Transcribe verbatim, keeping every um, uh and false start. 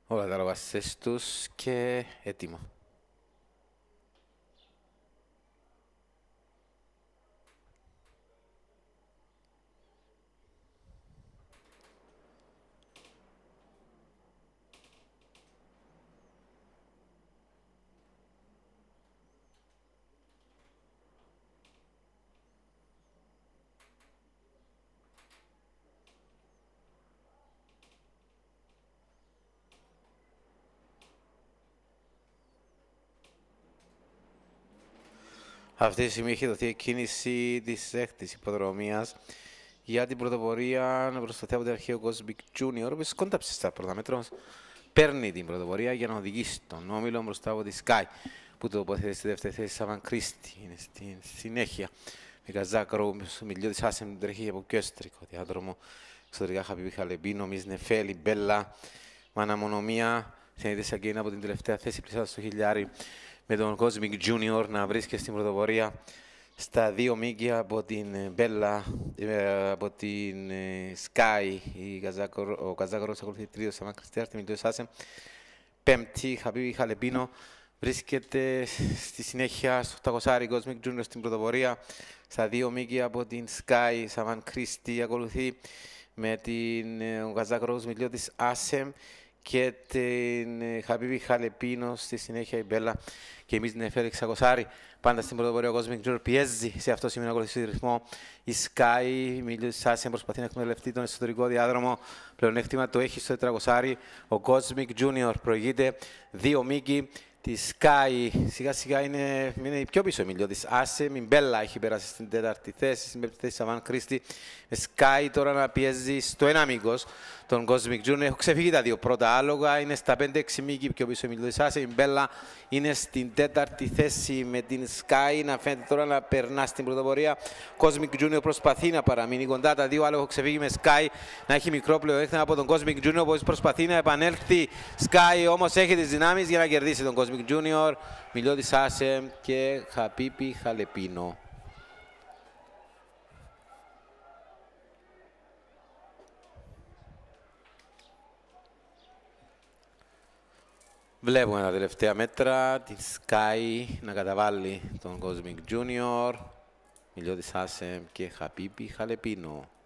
Όλα τα ροβασές τους και έτοιμο. Αυτή τη στιγμή έχει δοθεί κίνηση της έκτης υποδρομίας για την πρωτοπορία να προσταθεί από την αρχαίο Cosmic Junior, ο οποίος κόνταψε στα πρώτα μέτρα, όμως παίρνει την πρωτοπορία για να οδηγήσει τον όμιλο μπροστά από τη Sky, που τοποθετεί στη δεύτερη θέση Σαβάν Κρίστη. Είναι στη συνέχεια. Με Καζάκρο, στο μιλιό της Άσεμ τρέχει από πιο εσωτερικό διάδρομο. Εξωτερικά Χαπίπη Χαλεπίνο, Μισνεφέλη, Μπέλα, Μαναμονομία. Συνειδητήσα και είναι από την τελευταία θέση πλησιάζοντας στο χιλιάρι, με τον Cosmic Junior να βρίσκεται στην πρωτοπορία στα δύο μήκια από την Μπέλα, από την Sky. Ο Καζάκορος ακολουθεί τρίτος, Σαμάν Κριστιάρτη, Μιλτός Άσεμ. Πέμπτη, Χαπίπη Χαλεπίνο, βρίσκεται στη συνέχεια στο οκτακόσια Cosmic Junior στην πρωτοπορία στα δύο μήκια από την Sky. Σαμάν Κρίστη ακολουθεί με την Καζάκορος, Μιλτός Άσεμ και την Χαπίπη Χαλεπίνο, στη συνέχεια η Μπέλα και εμείς την Εφέλη Ξακοσάρη. Πάντα στην πρωτοπορία ο Cosmic Junior πιέζει σε αυτό το σημείο να ακολουθήσει ρυθμό. Η Sky, Μιλίου της Άσια, προσπαθεί να εκμεταλλευτεί τον εσωτερικό διάδρομο. Πλεονέκτημα το έχει στο τετρακόσια. Ο Cosmic Junior προηγείται δύο μήκη. Τη Sky σιγά σιγά είναι, είναι πιο πίσω η Μιλίου της Άσια. Η Μπέλα έχει περάσει στην τέταρτη θέση, στην πέμπτη θέση Σαβάν Κρίστη. Sky τώρα να πιέζει στο ένα μήκος τον Cosmic Junior. Έχω ξεφύγει τα δύο πρώτα άλογα, είναι στα πέντε έξι μήκη πιο πίσω η Μιλίου της Άσια. Η Μπέλα είναι στην τέταρτη θέση με την Sky να φαίνεται τώρα να περνά στην πρωτοπορία. Cosmic Junior προσπαθεί να παραμείνει κοντά. Τα δύο άλογα ξεφύγει με Sky να έχει μικρό πλεονέκτημα από τον Cosmic Junior, που προσπαθεί να επανέλθει. Sky όμως έχει τις δυνάμεις για να κερδίσει τον Cosmic Junior. Μιλιό της Άσεμ και Χαπίπη Χαλεπίνο. Βλέπουμε τα τελευταία μέτρα, την Sky να καταβάλει τον Cosmic Junior, Μιλιό της Άσεμ και Χαπίπη Χαλεπίνο.